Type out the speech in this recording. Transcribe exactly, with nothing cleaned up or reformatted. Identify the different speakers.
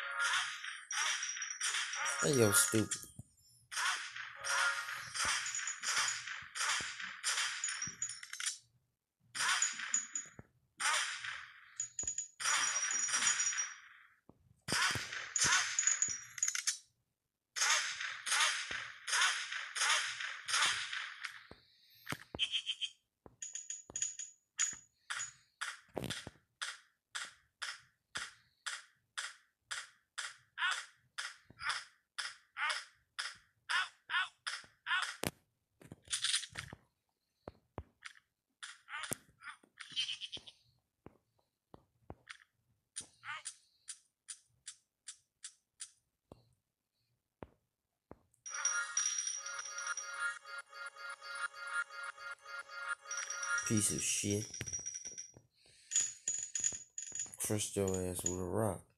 Speaker 1: Hey, yo, stupid. Piece of shit. Crushed your ass with a rock.